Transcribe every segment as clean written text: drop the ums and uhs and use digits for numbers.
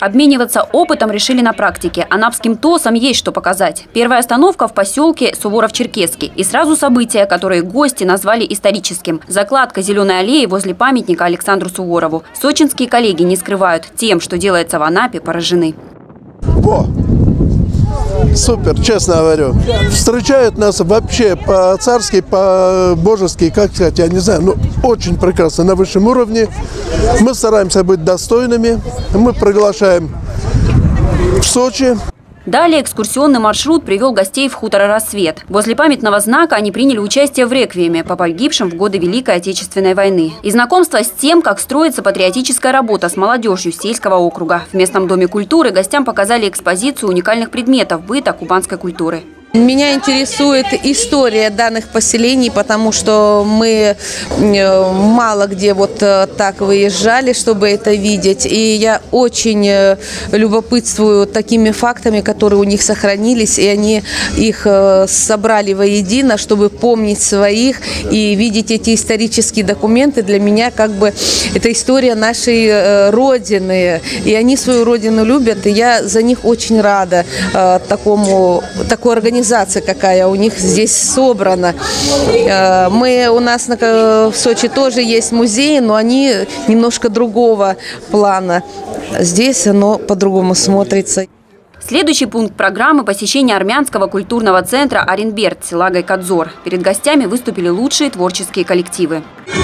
Обмениваться опытом решили на практике. Анапским ТОСам есть что показать. Первая остановка в поселке Суворов-Черкесский. И сразу события, которые гости назвали историческим. Закладка зеленой аллеи возле памятника Александру Суворову. Сочинские коллеги не скрывают, тем, что делается в Анапе, поражены. О! Супер, честно говорю. Встречают нас вообще по-царски, по-божески, как сказать, я не знаю, ну, очень прекрасно, на высшем уровне. Мы стараемся быть достойными. Мы приглашаем в Сочи. Далее экскурсионный маршрут привел гостей в хутор «Рассвет». Возле памятного знака они приняли участие в реквиеме по погибшим в годы Великой Отечественной войны. И знакомство с тем, как строится патриотическая работа с молодежью сельского округа. В местном доме культуры гостям показали экспозицию уникальных предметов быта кубанской культуры. Меня интересует история данных поселений, потому что мы мало где вот так выезжали, чтобы это видеть. И я очень любопытствую такими фактами, которые у них сохранились, и они их собрали воедино, чтобы помнить своих и видеть эти исторические документы. Для меня как бы это история нашей Родины, и они свою Родину любят, и я за них очень рада такой организации, какая у них здесь собрана. У нас в Сочи тоже есть музеи, но они немножко другого плана. Здесь оно по-другому смотрится. Следующий пункт программы – посещение армянского культурного центра «Оренберт» села Гайкадзор. Перед гостями выступили лучшие творческие коллективы.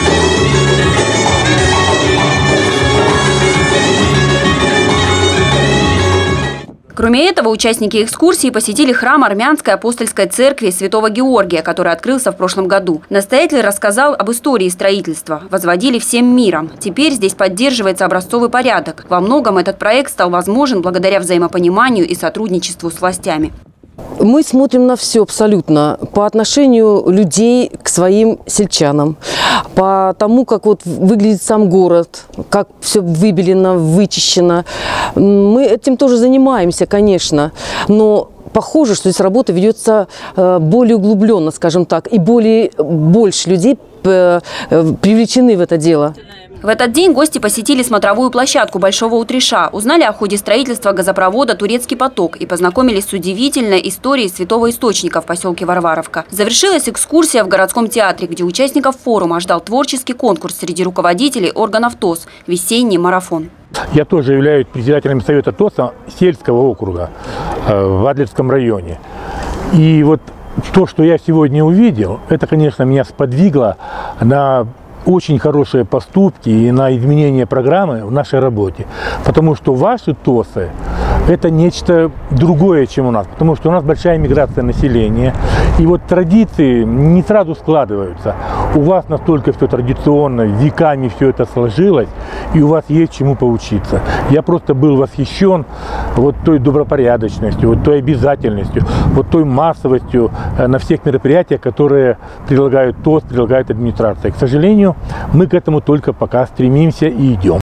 Кроме этого, участники экскурсии посетили храм армянской апостольской церкви Святого Георгия, который открылся в прошлом году. Настоятель рассказал об истории строительства. Возводили всем миром. Теперь здесь поддерживается образцовый порядок. Во многом этот проект стал возможен благодаря взаимопониманию и сотрудничеству с властями. Мы смотрим на все абсолютно по отношению людей к своим сельчанам, по тому, как вот выглядит сам город, как все выбелено, вычищено. Мы этим тоже занимаемся, конечно, но похоже, что здесь работа ведется более углубленно, скажем так, и больше людей привлечены в это дело. В этот день гости посетили смотровую площадку Большого Утреша, узнали о ходе строительства газопровода «Турецкий поток» и познакомились с удивительной историей святого источника в поселке Варваровка. Завершилась экскурсия в городском театре, где участников форума ждал творческий конкурс среди руководителей органов ТОС «Весенний марафон». Я тоже являюсь председателем совета ТОСа сельского округа в Адлерском районе. И вот то, что я сегодня увидел, это, конечно, меня сподвигло на очень хорошие поступки и на изменение программы в нашей работе. Потому что ваши ТОСы – это нечто другое, чем у нас. Потому что у нас большая миграция населения. И вот традиции не сразу складываются. У вас настолько все традиционно, веками все это сложилось, и у вас есть чему поучиться. Я просто был восхищен вот той добропорядочностью, вот той обязательностью, вот той массовостью на всех мероприятиях, которые предлагают ТОС, предлагает администрация. К сожалению, мы к этому только пока стремимся и идем.